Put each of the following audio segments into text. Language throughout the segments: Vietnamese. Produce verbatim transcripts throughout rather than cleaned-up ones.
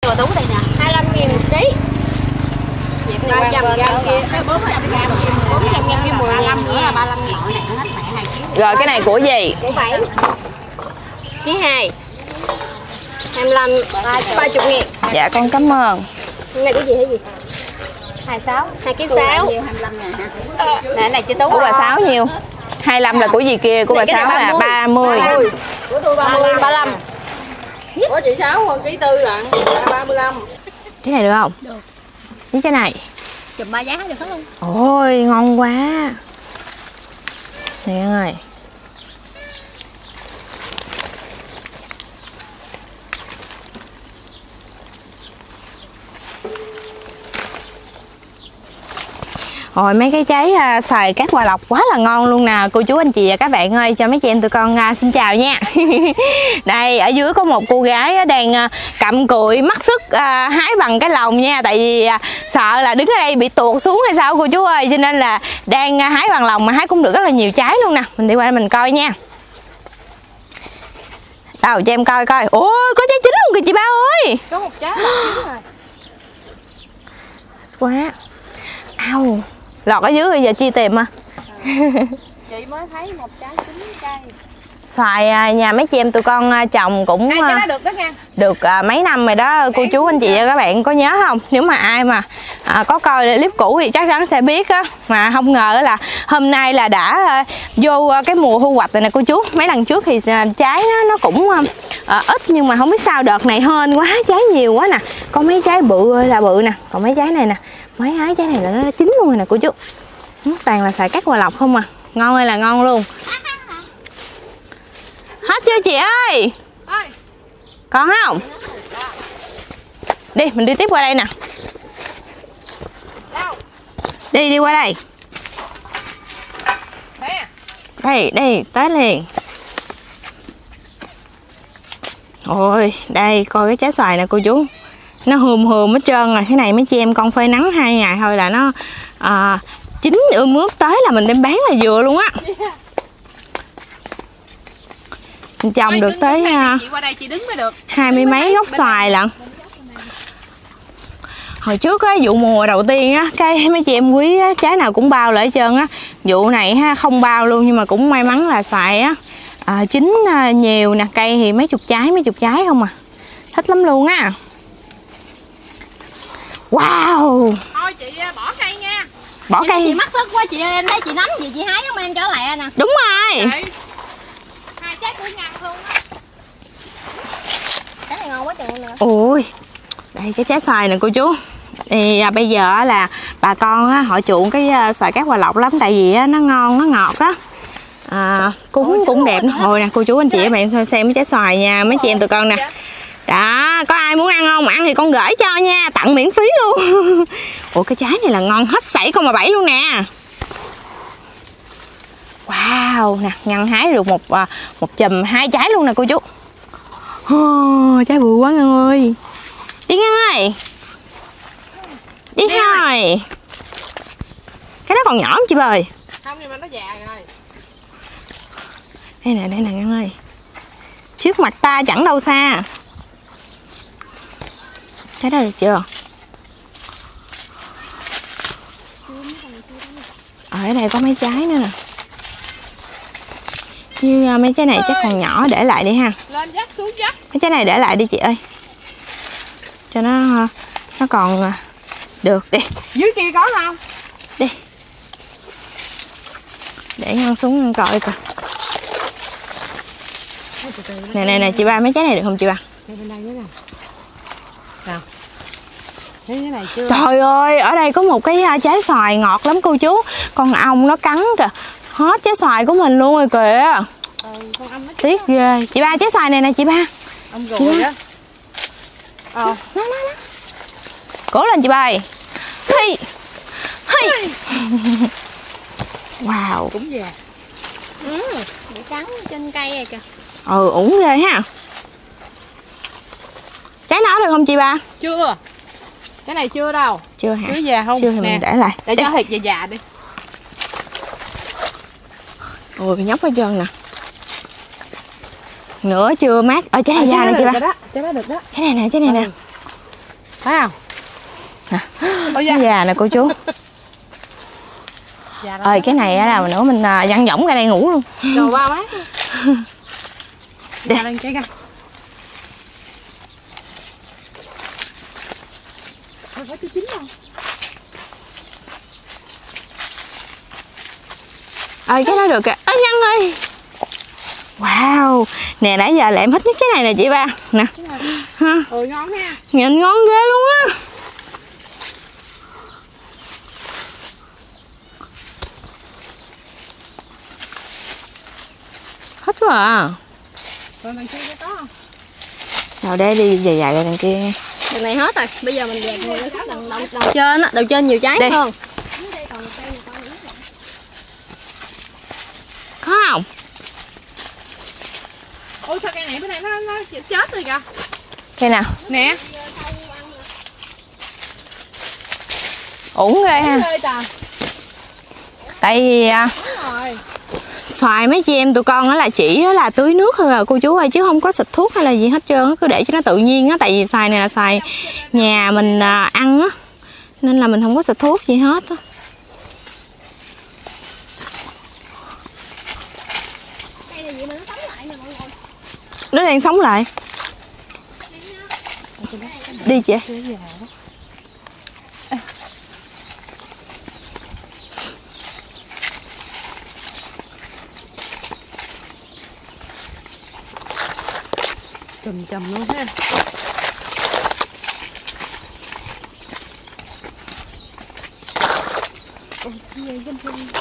cho Tú đây nè. hai mươi lăm nghìn một ký. ba trăm gram kia, bốn trăm gram kia, bốn trăm gram kia mười nghìn nữa là ba mươi lăm nghìn. Rồi cái này của gì? Của bảy. Ký hai. hai mươi lăm, ba mươi nghìn. Dạ con cảm ơn. Cái này của gì hay gì? hai mươi sáu, hai ký sáu. hai mươi lăm ngàn ha. Này này cho Tú. Của bà Sáu nhiêu? hai mươi lăm là của gì kia? Của bà Sáu là ba mươi. Của tôi ba mươi, ba mươi lăm. Của chị Sáu hơn ký tư lận, ba mươi lăm. Cái này được không? Được. Với cái này. Chùm ba giá được hết luôn. Ôi ngon quá. Nè ơi. Rồi mấy cái trái à, xoài cát Hòa Lộc quá là ngon luôn nè cô chú anh chị và các bạn ơi. Cho mấy chị em tụi con à, xin chào nha. Đây ở dưới có một cô gái đang à, cặm cụi mắc sức à, hái bằng cái lồng nha. Tại vì à, sợ là đứng ở đây bị tuột xuống hay sao cô chú ơi. Cho nên là đang à, hái bằng lồng mà hái cũng được rất là nhiều trái luôn nè. Mình đi qua đây mình coi nha. Đâu cho em coi coi. Ôi có trái chín luôn kìa chị ba ơi. Có một trái là chín rồi. Quá. Au. Lọt ở dưới bây giờ chi tìm à. Chị mới thấy một trái chín cây. Xoài nhà mấy chị em tụi con trồng cũng Ai cho nó được đó nha. Được à, mấy năm rồi đó cô chú anh chị và các bạn có nhớ không? Nếu mà ai mà à, có coi clip cũ thì chắc chắn sẽ biết á. Mà không ngờ là hôm nay là đã à, vô cái mùa thu hoạch rồi nè cô chú. Mấy lần trước thì à, trái nó, nó cũng à, ít nhưng mà không biết sao đợt này hên quá, trái nhiều quá nè. Có mấy trái bự ơi là bự nè. Còn mấy trái này nè, mấy hái trái này là nó chín luôn rồi nè cô chú. Toàn là xoài cát Hòa Lộc không à. Ngon ơi là ngon luôn. Hết chưa chị ơi? Ơi. Còn không? Đi mình đi tiếp qua đây nè. Đâu? Đi đi qua đây. Đây. Đây đây tới liền. Ôi đây coi cái trái xoài nè cô chú. Nó hùm hùm hết trơn rồi. Cái này mấy chị em con phơi nắng hai ngày thôi là nó à, chín ươm mướp tới là mình đem bán là vừa luôn á. Mình trồng Ôi, được đứng, tới đứng đây, uh, chị qua đây chị đứng mới được. hai mươi mấy gốc xoài lận. Hồi trước á, vụ mùa đầu tiên á, cái mấy chị em quý á, trái nào cũng bao lại hết trơn á. Vụ này ha, không bao luôn nhưng mà cũng may mắn là xoài á à, chín à, nhiều nè, cây thì mấy chục trái, mấy chục trái không à. Thích lắm luôn á. Wow. Thôi chị bỏ cây nha. Bỏ chị cây. Chị mắc sức quá chị ơi, em thấy chị nắm gì chị hái giống em trở lại nè. Đúng rồi. Chị. Hai trái cuối ngăn luôn á. Trái này ngon quá trời nè. Ui. Đây cái trái xoài nè cô chú. Thì à, bây giờ là bà con á, họ chuộng cái à, xoài cát Hòa Lộc lắm. Tại vì á, nó ngon, nó ngọt đó. À, cúng Ôi, cũng đẹp. Hồi nè cô chú anh chị các bạn xem, xem cái trái xoài nha. Mấy chị em tụi con nè. Đó, có ai muốn ăn không? Ăn thì con gửi cho nha, tặng miễn phí luôn. Ủa cái trái này là ngon hết sảy không mà bảy luôn nè. Wow, nè, Ngân hái được một một chùm hai trái luôn nè cô chú. Oh, trái bự quá Ngân ơi. Đi Ngân ơi. Đi, Đi thôi. Cái đó còn nhỏ không chị ơi? Không nhưng mà nó già rồi. Đây nè, đây nè Ngân ơi. Trước mặt ta chẳng đâu xa. Trái đó được chưa? Ở đây có mấy trái nữa nè. Như mấy trái này chắc còn nhỏ, để lại đi ha. Lên dắt xuống dắt. Mấy trái này để lại đi chị ơi. Cho nó nó còn được đi. Dưới kia có không? Đi. Để Ngân xuống Ngân coi coi. Nè nè nè chị ba, mấy trái này được không chị ba? Đây bên đây nữa nè. Nào. Thấy cái này chưa? Trời ơi, ở đây có một cái trái xoài ngọt lắm cô chú. Con ong nó cắn kìa. Hết trái xoài của mình luôn rồi kìa. Ừ, con ong nó tiếc ghê. Chị ba trái xoài này nè chị ba. Ong rồi đó. Ờ. Nó nó nó. Cố lên chị ba ơi. Hi. Hi. Wow. Cũng già. Ừ, bị cắn trên cây này kìa. Ừ, ủng ghê ha. Trái nó được không chị ba? Chưa. Cái này chưa đâu. Chưa hả? Chưa già không? Chưa thì mình để lại. Để cho thiệt già già đi. Ôi nhóc hết trơn nè. Nữa chưa mát. Ở trái này già nè chị ba. Trái đó được đó. Trái này nè, trái này nè. Thấy không? Nè, nó già nè cô chú. Ơi cái này á là nữa mình văng võng ra đây ngủ luôn. Đồ ba mát. Để lên cái ra. Thôi phải chín không? Ơi cái đó được kìa. Ơ Nhân ơi. Wow. Nè nãy giờ là em thích nhất cái này nè chị ba. Nè. Ha. Ừ ngon ha. Nhìn ngon ghê luôn á. Hết quá à. Rồi đằng kia có không? Rồi để đi dài dài ra đằng kia. Đằng này hết rồi. Bây giờ mình dẹp người lên đằng đầu, đầu trên á, đầu trên nhiều trái hơn. Có không? Ôi sao cây này bữa nay nó nó chết rồi kìa. Cây nào? Nè. Uổng ghê ha. Tại vì à, xoài mấy chị em tụi con đó là chỉ là tưới nước thôi à cô chú ơi, chứ không có xịt thuốc hay là gì hết trơn, cứ để cho nó tự nhiên á. Tại vì xoài này là xoài nhà mình à, ăn á, nên là mình không có xịt thuốc gì hết á. Nó đang sống lại. Đi chị. Chùm chùm luôn ha. Ôi, gì vậy?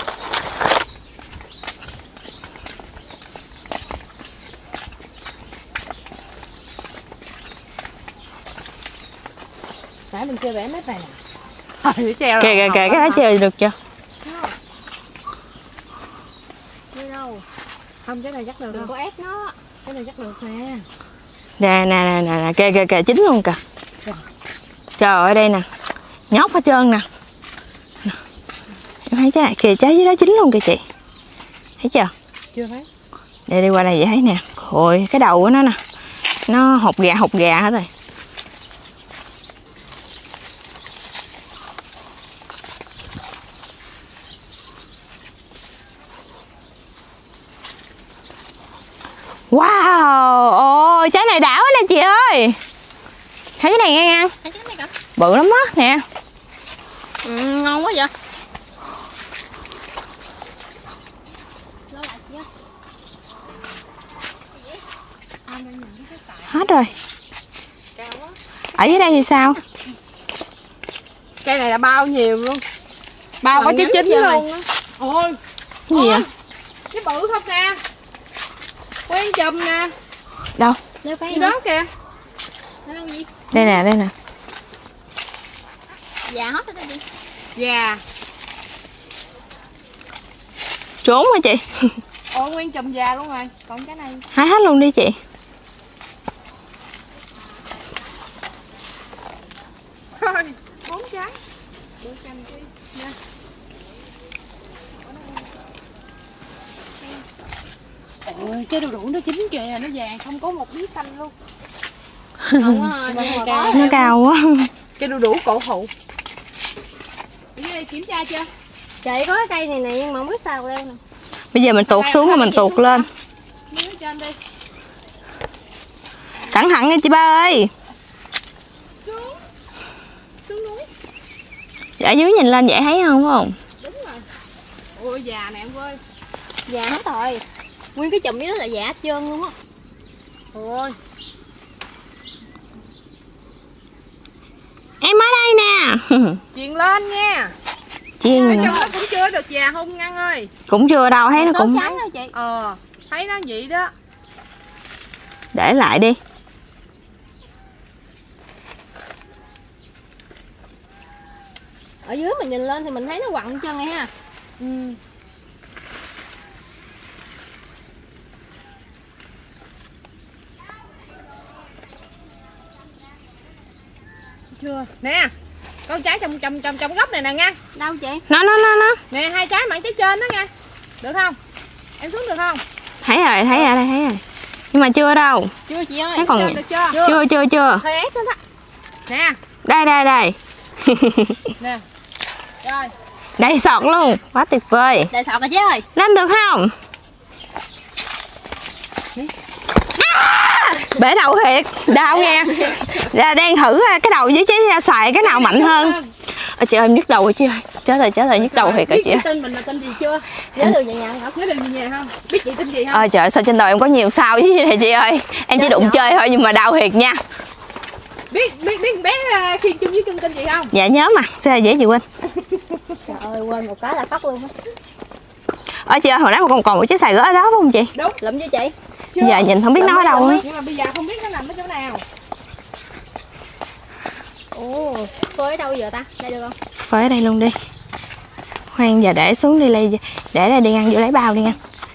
Nãy mình chơi vẽ mép này nè. Thôi treo. Kìa kìa kìa cái đó chơi được chưa? Chưa đâu. Không cái này chắc được. Đừng có ép nó. Cái này chắc được nè. Nè nè nè nè nè kìa kìa kìa chín luôn kìa. Trời ở đây nè. Nhóc hết trơn nè. Nè. Em thấy trái này kìa, trái dưới đó chín luôn kìa chị. Thấy chưa? Chưa thấy. Để đi qua đây vậy thấy nè. Ôi cái đầu của nó nè. Nó hột gà hột gà hết rồi. Wow, ôi trái này đảo nè chị ơi. Thấy cái này nghe nha. Thấy trái này kìa. Bự lắm á nè. Ừ, ngon quá vậy. Hết rồi. Ở dưới đây thì sao? Cây này là bao nhiều luôn. Bao có trái chín luôn á. Ôi. Cái gì vậy? Cái bự không nè. Quen chùm nè. Đâu? Gì đó kìa. Gì? Đây nè, đây nè. Già hết rồi đi. Già. Trốn hả chị? Ồ nguyên chùm già luôn rồi. Còn cái này. Hái hết luôn đi chị. Thôi, bốn trái. Đưa canh đi nha. Ôi, cái đu đủ nó chín kìa, nó vàng không có một miếng xanh luôn. Không có, nó cao quá. Cái đu đủ cổ thụ. Đi đây kiểm tra chưa? Chị có cái cây này nè nhưng mà không biết sao leo nè. Bây giờ mình tuột xuống rồi mình tuột lên. Trên đi. Cẩn thận nha chị ba ơi. Xuống. Xuống núi. Ở dưới nhìn lên vậy thấy không không? Đúng rồi. Ôi già nè em ơi. Già hết rồi. Nguyên cái chùm đó là già hết trơn luôn á. Ôi. Em ở đây nè. Truyền lên nha. Chiên trong nó cũng chưa được già hung Ngân ơi. Cũng chưa đâu, thấy nó cũng trắng đó chị. Ờ, thấy nó vậy đó. Để lại đi. Ở dưới mình nhìn lên thì mình thấy nó quặn chân này ha. Ừ. Chưa. Nè. Con trái trong trong trong trong gốc này nè nha. Đâu chị? Nó nó nó nó. Nè hai trái mảng trái trên đó nha. Được không? Em xuống được không? Thấy rồi, thấy ở đây thấy rồi. Nhưng mà chưa đâu. Chưa chị ơi. Thấy còn được chưa? Chưa chưa chưa. Hơi ép nữa đó. Nè, Đây đây đây. Nè. Rồi. Đầy sọt luôn, quá tuyệt vời. Đầy sọt rồi chứ ơi. Lên được không? À, bể đầu thiệt, đau nghe. Là đang thử cái đầu với trái xoài cái nào mạnh hơn. Ôi chị ơi, em nhức đầu rồi chị ơi. Chết rồi, chết rồi, nhức đầu thiệt rồi chị ơi. Tên mình là tên gì chưa? Nhớ đường nhà nhà không? Nhớ đường nhà không? Biết chị tên gì không? Ôi trời, sao trên đầu em có nhiều sao với này chị ơi. Em chỉ đụng chơi thôi nhưng mà đau thiệt nha. Biết biết biết bé khi chung với cưng tên gì không? Dạ nhớ mà, sao dễ chị quên. Trời ơi, quên một cái là khóc luôn á. Ơ chị ơi, hồi nãy mà còn còn một trái xoài gỡ ở đó phải không chị? Đúng, lụm cho chị. Chưa. Giờ nhìn không biết lụm nó ở đâu á. Nhưng mà bây giờ không biết nó nằm ở chỗ nào. Ồ, phơi ở đâu giờ ta? Đây được không? Phơi ở đây luôn đi. Khoan giờ để xuống đi lấy, để đây đi ăn vô lấy bao đi ăn.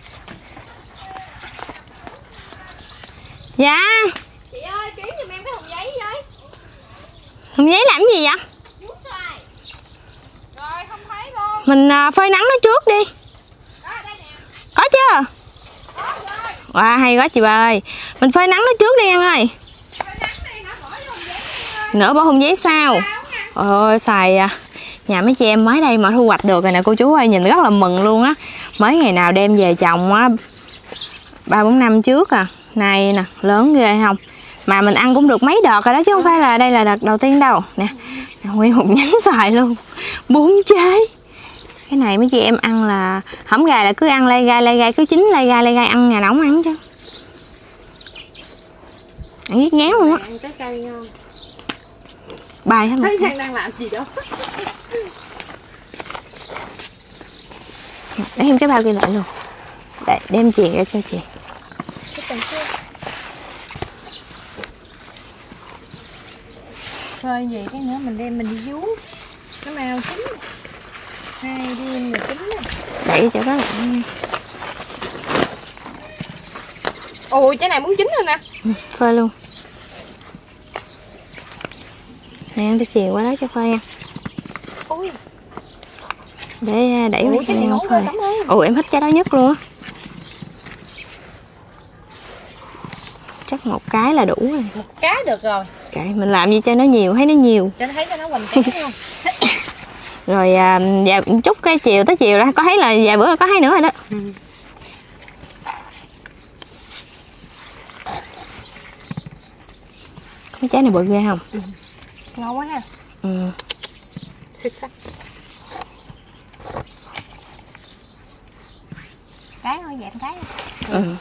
Dạ. Chị ơi, kiếm giùm em cái thùng giấy với. Thùng giấy làm gì vậy? Vuốt xoài. Rồi không thấy luôn. Mình uh, phơi nắng nó trước đi. Đó, đây nè. Có chưa? Có rồi. Wow, hay quá chị ba ơi. Mình phơi nắng nó trước đi ăn ơi. Phơi nắng đi hả? Bỏ vô thùng giấy đi ơi. Nửa bỏ thùng giấy sao? Ôi xài à, nhà mấy chị em mới đây mà thu hoạch được rồi nè cô chú ơi, nhìn rất là mừng luôn á. Mới ngày nào đem về trồng á ba bốn năm trước à. Này nè, lớn ghê không? Mà mình ăn cũng được mấy đợt rồi đó chứ không phải là đây là đợt đầu tiên đâu. Nè, nguyên một nhánh xoài luôn. Bốn trái. Cái này mấy chị em ăn là hổng gà là cứ ăn lay gai lay gai, cứ chín lay gai lay gai ăn nhà nóng ăn chứ. Ăn giết ngán luôn á. Ăn trái cây ngon. Bài hết Thấy Khang đang làm gì đó. Để em cái bao kia lại luôn. Để đem chuyền ra cho chị. Phơi gì cái nữa mình đem mình đi vú. Cái nào chín. Hai đêm là chín. Đẩy cho đó lại nha. Ôi trái này muốn chín rồi nè. Ừ, phơi luôn. Nè em tôi chuyền qua đó cho phơi ăn. Ôi. Để đẩy Ủa, cái này ngon phơi. Ồ em thích trái đó nhất luôn á. Chắc một cái là đủ rồi. Một cái được rồi. Kệ, mình làm gì cho nó nhiều, thấy nó nhiều. Cho nó thấy cho nó hoành tráng không? Rồi à, dạ, chút cái chiều tới chiều đó có thấy là vài bữa là có thấy nữa rồi đó. Ừ. Cái trái này bự ghê không? Ừ. Ngon quá ha. Ừ. Xuất sắc. Cái thôi dẹp cái. Ừ. Ừ.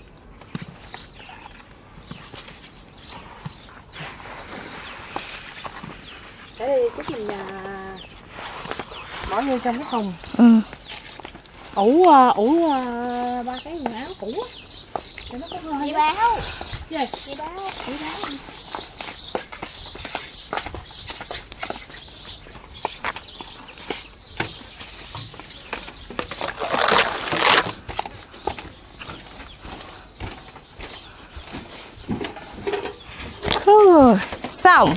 Để đi chút mình bỏ vô trong cái thùng. Ừ. Ủ ủ ba cái quần áo cũ á. Cho nó có hơi. Chị báo. Gì? Chị báo, chị báo. Ừ, xong.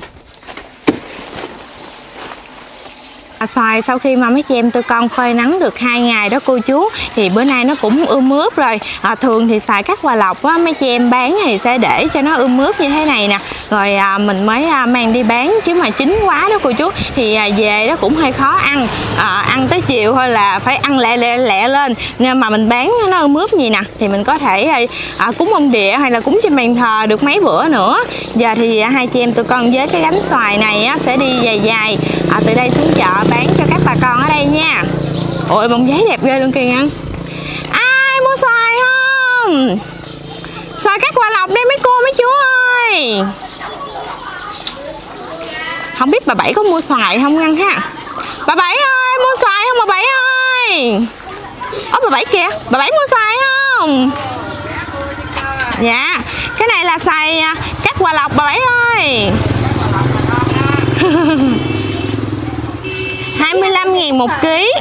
Xoài sau khi mà mấy chị em tôi con phơi nắng được hai ngày đó cô chú thì bữa nay nó cũng ươm ướp rồi. À, thường thì xài các hòa lộc á, mấy chị em bán thì sẽ để cho nó ươm ướp như thế này nè, rồi à, mình mới à, mang đi bán, chứ mà chín quá đó cô chú thì à, về đó cũng hơi khó ăn. À, ăn tới chiều thôi là phải ăn lẹ lẹ lẹ lên, nhưng mà mình bán nó ươm ướp gì nè thì mình có thể à, cúng ông địa hay là cúng trên bàn thờ được mấy bữa nữa. Giờ thì à, hai chị em tôi con với cái gánh xoài này á, sẽ đi dài dài à, từ đây xuống chợ bán cho các bà con ở đây nha. Ôi bông giấy đẹp ghê luôn kìa nha. Ai mua xoài không? Xoài các hòa lộc đây mấy cô mấy chú ơi. Không biết bà Bảy có mua xoài không ngăn ha. Bà Bảy ơi mua xoài không bà Bảy ơi? Ơ bà Bảy kìa, bà Bảy mua xoài không? Dạ, cái này là xoài các hòa lộc bà Bảy ơi. hai mươi lăm nghìn một ký.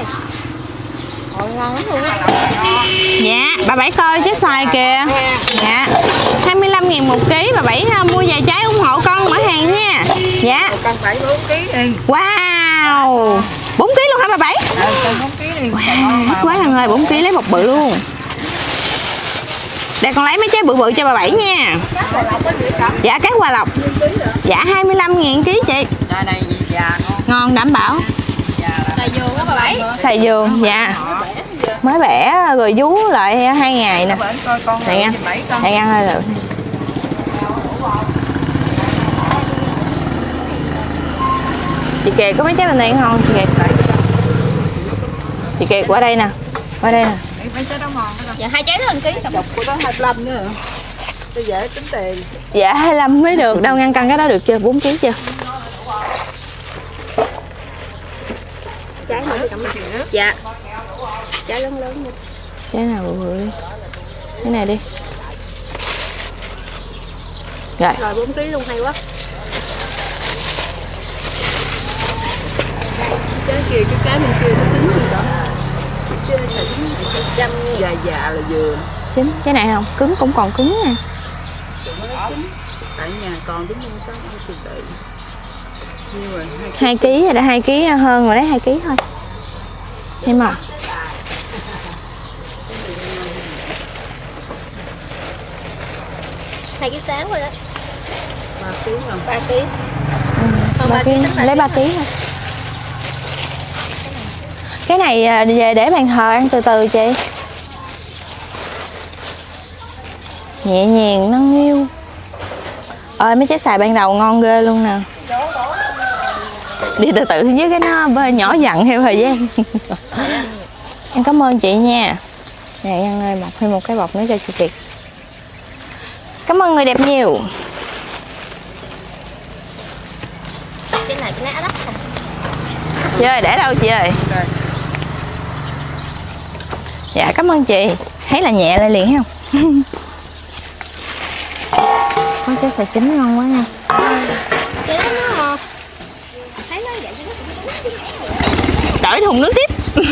Dạ, bà Bảy coi trái xoài kìa. Dạ, hai mươi lăm nghìn một ký. Bà Bảy mua vài trái ủng hộ con mở hàng nha. Dạ. Con phải bốn ký đi. Wow, bốn ký luôn hả bà Bảy? Ờ, con bốn ký đi. Wow, thích quá thằng ơi, bốn ký lấy một bự luôn. Để con lấy mấy trái bự bự cho bà Bảy nha. Dạ, các hòa lộc. Dạ, hai mươi lăm nghìn ký chị. Đây này già ngon. Ngon đảm bảo. Xài dừa á bà Bảy. Xài dừa, dạ. Mới bẻ rồi vú lại hai ngày nè. Này ăn, này ăn hơi rồi. Chị Kiệt có mấy trái bên đây ngon chị Kiệt. Chị Kiệt qua đây nè, qua đây nè. Mấy trái đó ngon đó. Dạ hai trái đó anh ký. Chục của đó hai mươi lăm nữa. Tôi dễ tính tiền. Dạ hai mươi lăm mới được, đâu ngăn cân cái đó được chưa? bốn ký chưa? Trái nữa cảm ơn. Dạ. Trái lớn lớn nha. Trái nào bự bự đi. Cái này đi. Rồi. Rồi bốn ký luôn hay quá. Trái kia cái cái bên kia nó chín gì đó. Chứ nó chín chăm già già là vừa. Chín, cái này không? Cứng cũng còn cứng nè. Tại nhà còn đúng không sao không từ từ. Nhiêu rồi? hai ký rồi đó, hai ký hơn rồi đấy, hai ký thôi. Em không? Hai ký sáng rồi đó. ba ký không? ba ký. Ừ, ba ký, lấy ba ký thôi. Cái này về để bàn thờ ăn từ từ chị. Nhẹ nhàng nâng niu. Ơi mấy trái xài ban đầu ngon ghê luôn nè. Đi từ từ với cái nó nhỏ dặn theo thời gian. Em cảm ơn chị nha. Nè ăn ơi, bọc thêm một cái bọc nữa cho chị Kiệt. Cảm ơn người đẹp nhiều. Cái này cái ná đó. Chị ơi để đâu chị ơi? Dạ cảm ơn chị. Thấy là nhẹ lại liền không? Có trái xài chín ngon quá nha. Cái đó nó thấy nó vậy nó Đổi thùng nước tiếp.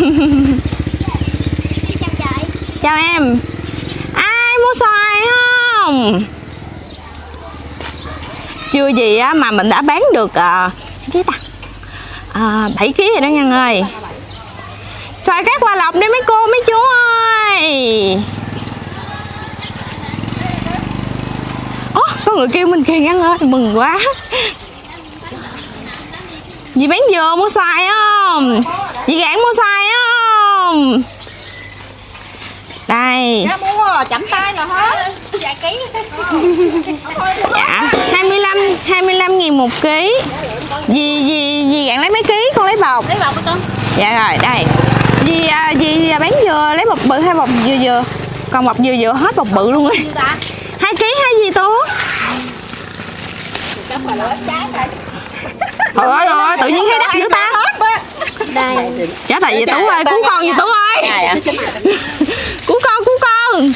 chào trời. Chào em. Ai mua xoài không? Chưa gì á mà mình đã bán được uh, cái ta à, bảy ký rồi đó Ngân ơi. Xoài Cát Hòa Lộc đi mấy cô mấy chú ơi. Ồ, có người kêu mình kìa Ngân ơi, mừng quá. Dì bán dừa mua xoài không? Dì Gạn mua xoài không? Đây. Dạ mua, chậm tay nè hết. Dạ ký. Dạ, hai mươi lăm, hai mươi lăm nghìn một ký. Dì, dì, dì Gạn lấy mấy ký, con lấy bọc. Lấy bọc của con. Dạ rồi, đây. Dì, à, dì bán dừa, lấy một bự hai bọc dừa dừa. Còn bọc dừa dừa hết bọc bự luôn đi. Hai ký hay gì Tú? Trời ơi, rồi, tự nhiên thấy đắt dữ ta. Đây. Trả tại dì Tú ơi, cứu con dì Tú ơi. Cứu con, cứu con.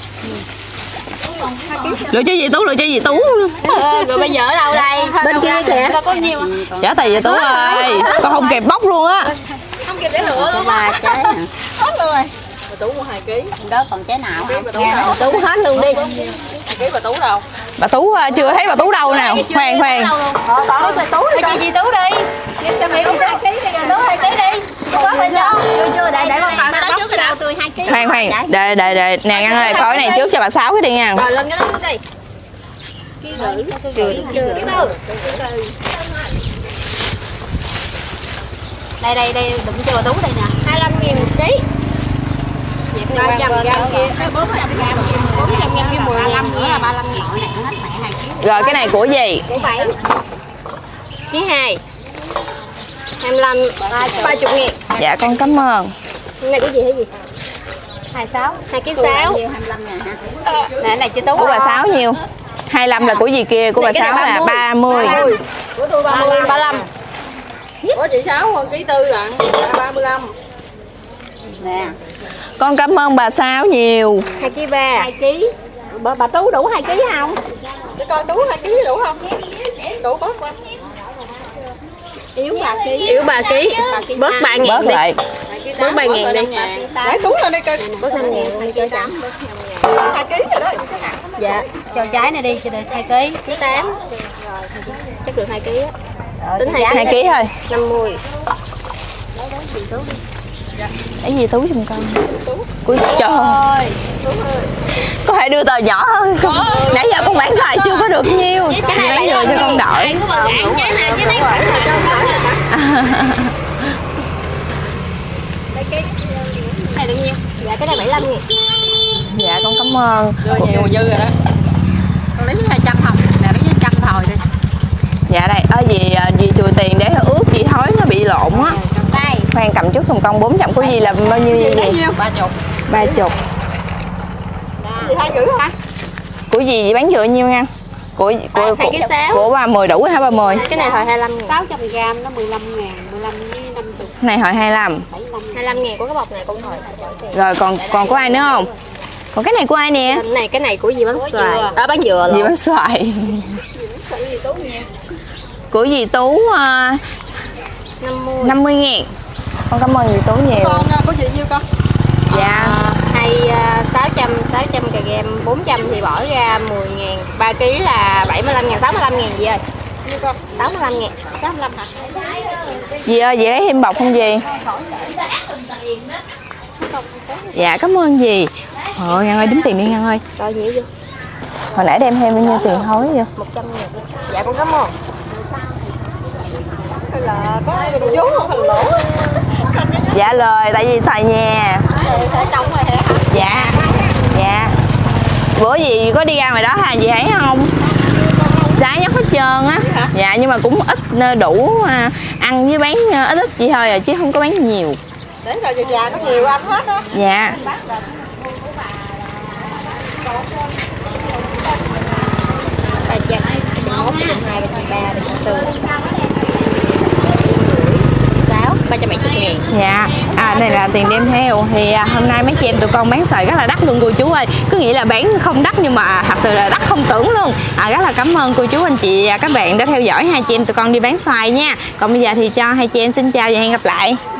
Lựa cho dì Tú, lựa cho dì Tú. Ờ, rồi bây giờ ở đâu đây? Bên kia kìa. Đâu có nhiêu. Trả tại dì Tú ơi. Con không kịp bóc luôn á. Không kịp để lựa luôn. Ba trái hả? Hết luôn rồi. Bà Tú mua hai ký. Đó còn trái nào không? Bà Tú đâu? Tú hết luôn đi. hai ký bà Tú đâu? Bà Tú chưa thấy bà Tú đâu nào. Khoan khoan. Có bà Tú đi. Cho chị Tú đi. Cho mẹ Tú hai ký đi. Tú hai ký đi. Có phải cho. Chưa chưa để để con vào cái đó trước cái nào. Tôi hai ký. Khoan khoan. Để để để nè Ngân ơi, coi cái này trước cho bà Sáu cái đi nha. Rồi lên cái đó trước đi. Ký nữ. Ký tư. Đây đây đây đụng cho bà Tú đây nè. hai mươi lăm nghìn một ký. ba trăm gram kia, bốn trăm gram kia, bốn trăm gram kia mười ngàn nữa là ba mươi lăm ngàn. Này hết mẹ hai ký. Rồi cái này của gì? Của bảy. Ký hai. hai mươi lăm, ba mươi ngàn. Dạ con cảm ơn. Cái này của gì hay gì? hai mươi sáu. hai ký sáu. hai mươi lăm ngàn hả? Nè này chị Tú. Của bà Sáu nhiêu? hai mươi lăm là của gì kia, của bà Sáu là ba mươi. Của tôi ba mươi, ba mươi lăm. của chị Sáu hơn ký tư lận, ba mươi lăm. Nè. Con cảm ơn bà Sáu nhiều. hai ký ba. hai ký. Bà, bà Tú đủ hai ký không? Để coi Tú hai ký đủ không? Đủ bớt qua. Yếu ba ký. Yếu ba ký. Bớt ba ngàn Bớt đi. lại. Bớt ba ngàn đi. Để Tú lên đây coi. Bớt năm ngàn đi cho tám. hai ký rồi đó. Dạ, cho trái này đi cho được hai ký. Ký tám. Chắc được hai ký á. Tính hai ký thôi. năm mươi. Lấy gì Tú giùm con. Cuối trời ơi. Có thể đưa tờ nhỏ hơn không? Nãy giờ con bán xoài chưa có được nhiêu. Cái này lấy vừa cho con đội. Cái này Đây cái này được nhiêu? Dạ cái này bảy mươi lăm nghìn. Dạ con cảm ơn. Dư nhiều dư rồi đó. Con lấy hai trăm không? Nè lấy hai trăm thôi đi. Dạ đây, ở gì gì chùi tiền để ướt gì thối nó bị lộn á. Đây. Khoan cầm trước thùng con bốn trăm của gì là bao nhiêu gì? ba chục. ba chục. Chị hai rưỡi hả? Của gì vậy bán dựa nhiêu nha? Của của của, của ba mươi đủ hả ba mươi? Cái này hồi hai mươi lăm nghìn. sáu trăm gram nó mười lăm ngàn, mười lăm với năm mươi. Này hồi hai mươi lăm. hai mươi lăm ngàn của cái bọc này cũng hồi. Rồi còn còn của ai nữa không? Còn cái này của ai nè? Cái này cái này của gì bán xoài. À bán dừa luôn. Gì bán xoài. Của dì Tú uh, năm mươi ngàn. Con cảm ơn dì Tú nhiều. Con có gì nhiêu con? Dạ hay sáu trăm sáu trăm gram bốn trăm thì bỏ ra mười ngàn, ba ký là bảy mươi lăm ngàn, sáu mươi lăm ngàn gì ơi. Nhiêu con? sáu mươi lăm ngàn. sáu mươi lăm hả? Dì ơi, dì lấy thêm bọc không dì? Dạ cảm ơn dì. Ôi Ngân ơi, đếm tiền đi Ngân ơi. Rồi nhiều vô. Hồi nãy đem thêm bao nhiêu tiền thối vậy? một trăm ngàn. Dạ con cảm ơn. Hay là có vốn không thành lỗ? Dạ lời, tại vì xài nhà. Sẽ trồng rồi hả? Dạ. Dạ. Bữa gì có đi ra ngoài đó hà dì thấy không? Trái nhóc hết trơn á. Dạ nhưng mà cũng ít đủ ăn với bán ít ít vậy thôi à, chứ không có bán nhiều. Để rồi về nhà nó nhiều ăn hết á. Dạ. ba trăm, ba trăm mốt, ba trăm hai, ba trăm ba, ba trăm tư, sáu, ba trăm bảy mươi ngàn. Dạ. À này là tiền đem theo. Thì à, hôm nay mấy chị em tụi con bán xoài rất là đắt luôn cô chú ơi. Cứ nghĩ là bán không đắt nhưng mà thật sự là đắt không tưởng luôn. À, rất là cảm ơn cô chú anh chị và các bạn đã theo dõi hai chị em tụi con đi bán xoài nha. Còn bây giờ thì cho hai chị em xin chào và hẹn gặp lại.